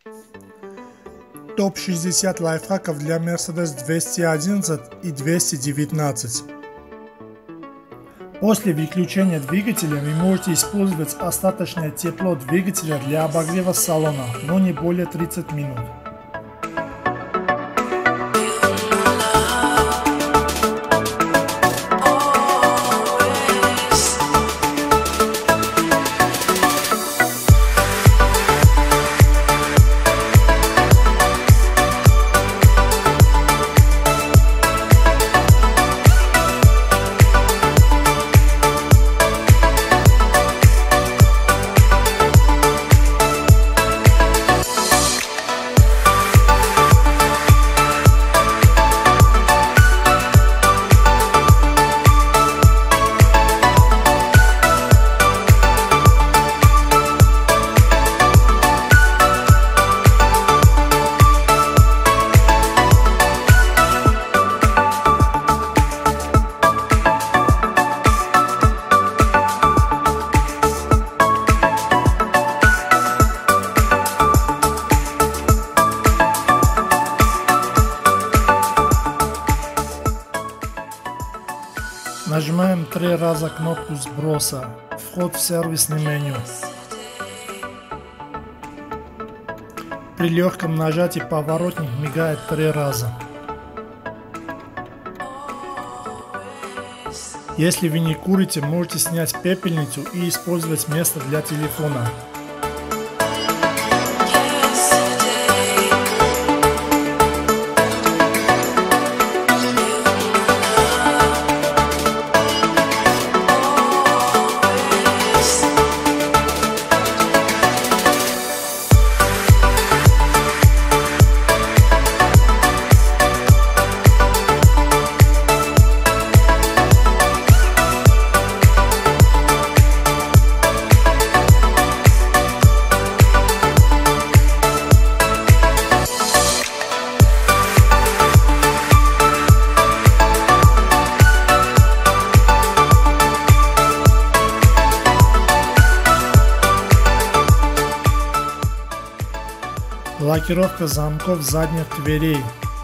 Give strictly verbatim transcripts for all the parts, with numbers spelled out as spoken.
топ шестьдесят лайфхаков для Mercedes двести одиннадцать и двести девятнадцать. После выключения двигателя вы можете использовать остаточное тепло двигателя для обогрева салона, но не более тридцати минут. Нажимаем три раза кнопку сброса. Вход в сервисное меню. При легком нажатии поворотник мигает три раза. Если вы не курите, можете снять пепельницу и использовать место для телефона. Блокировка замков задних дверей.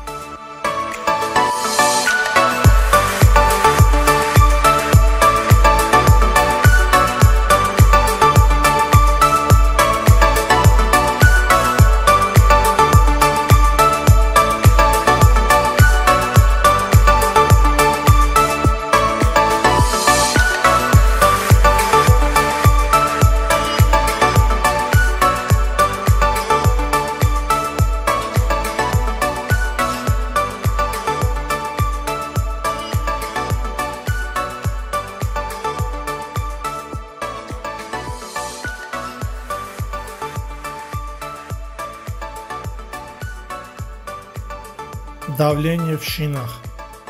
Давление в шинах.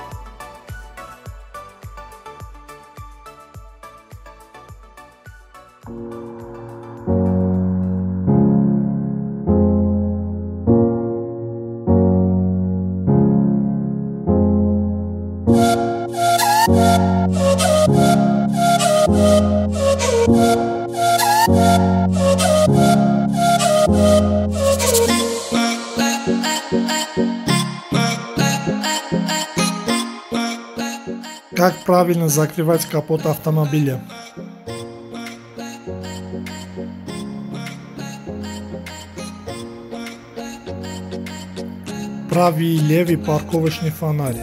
Как правильно закрывать капот автомобиля? Правый и левый парковочный фонарь.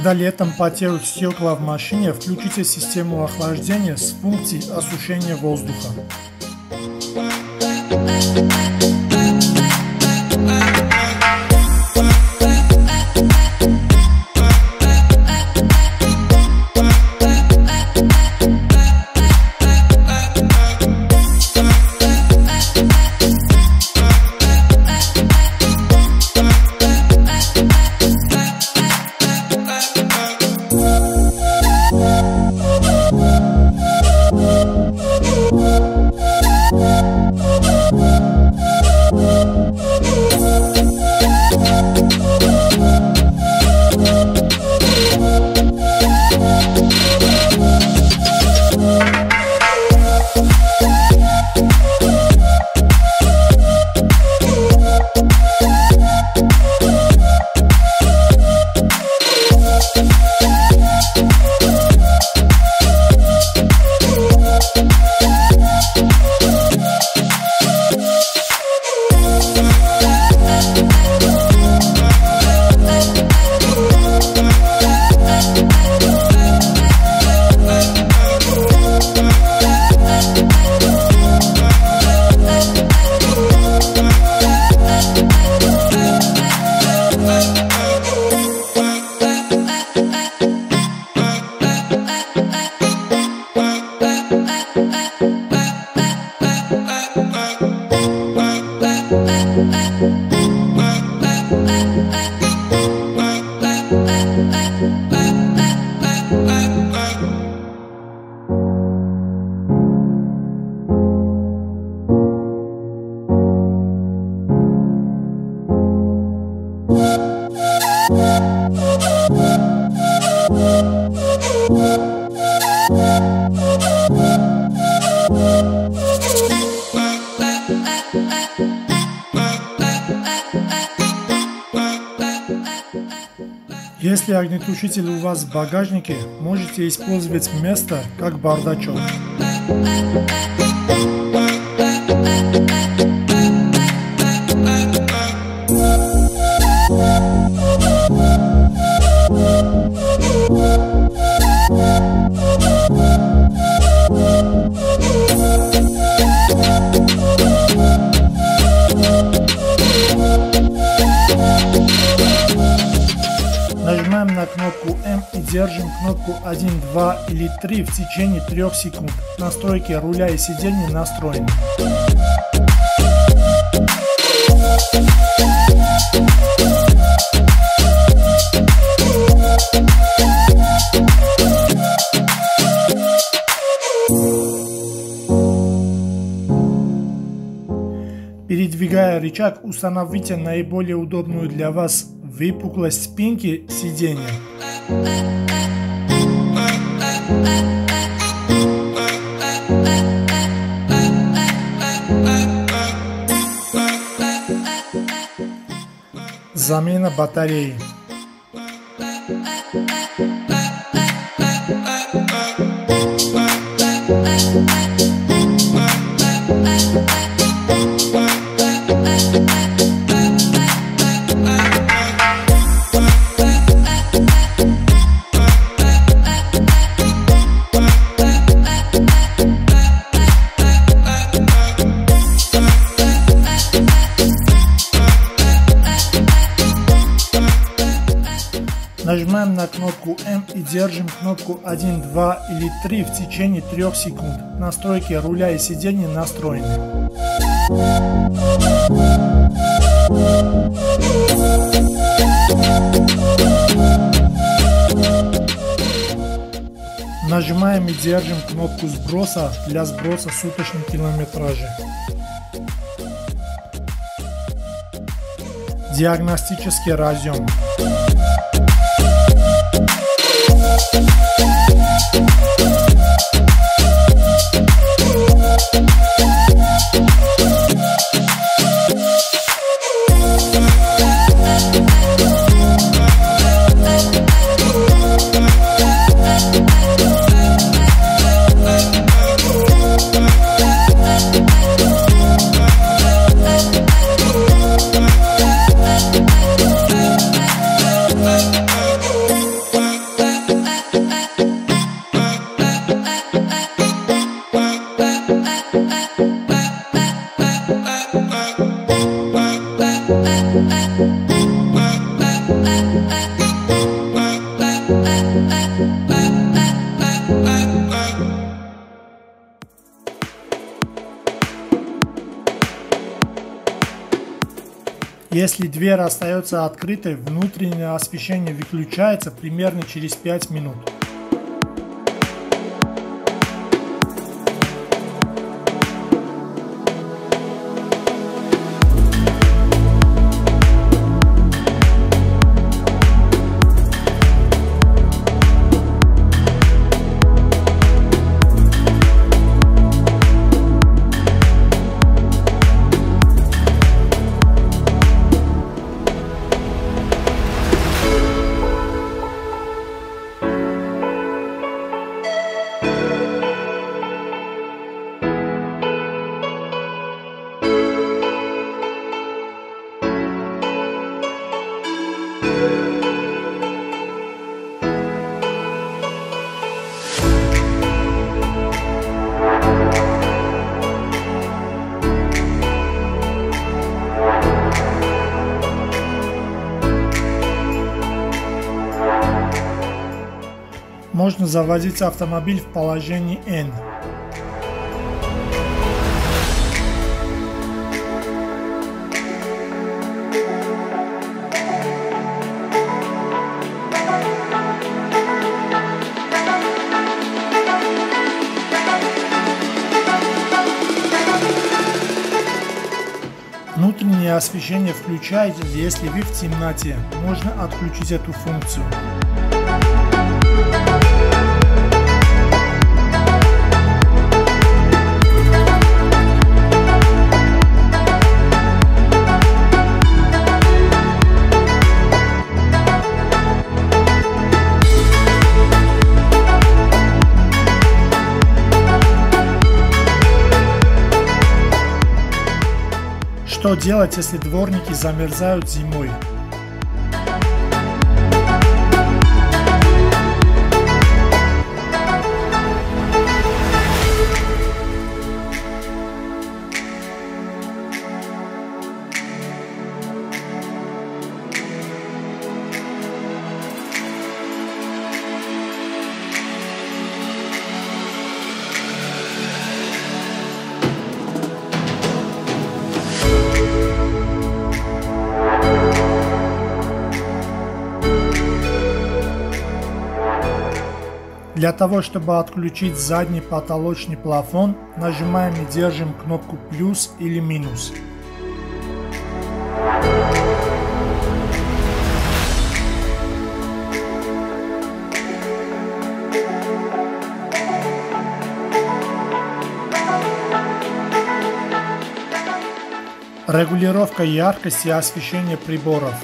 Когда летом потеют стекла в машине, включите систему охлаждения с функцией осушения воздуха. Если огнетушитель у вас в багажнике, можете использовать место как бардачок. Нажимаем на кнопку М и держим кнопку один, два или три в течение трёх секунд. Настройки руля и сидений настроены. Передвигая рычаг, установите наиболее удобную для вас выпуклость спинки сиденья. Замена батареи. Нажимаем на кнопку М и держим кнопку один, два или три в течение трёх секунд. Настройки руля и сидений настроены. Нажимаем и держим кнопку сброса для сброса суточной километражи. Диагностический разъем. Если дверь остается открытой, внутреннее освещение выключается примерно через пять минут. Можно заводить автомобиль в положении N. Внутреннее освещение включается, если вы в темноте. Можно отключить эту функцию. Что делать, если дворники замерзают зимой? Для того, чтобы отключить задний потолочный плафон, нажимаем и держим кнопку плюс или минус. Регулировка яркости и освещения приборов.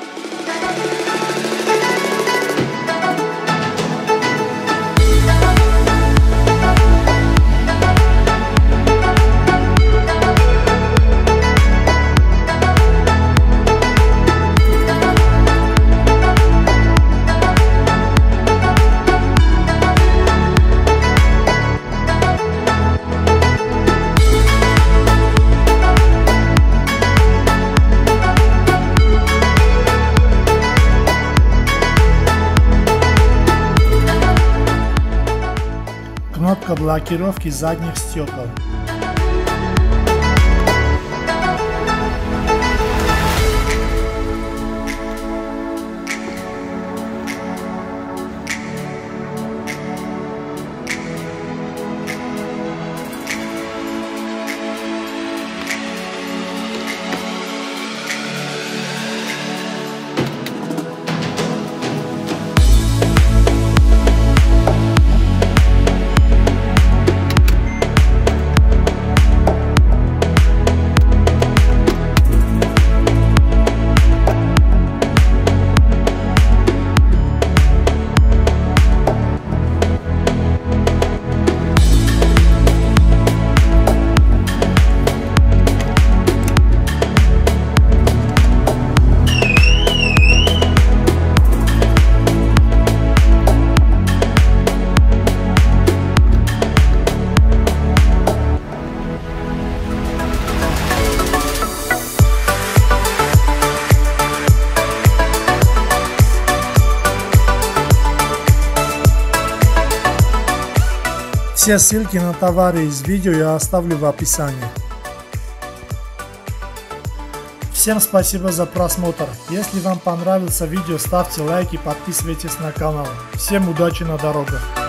Кнопка блокировки задних стекол. Все ссылки на товары из видео я оставлю в описании. Всем спасибо за просмотр. Если вам понравилось видео, ставьте лайки, подписывайтесь на канал. Всем удачи на дорогах.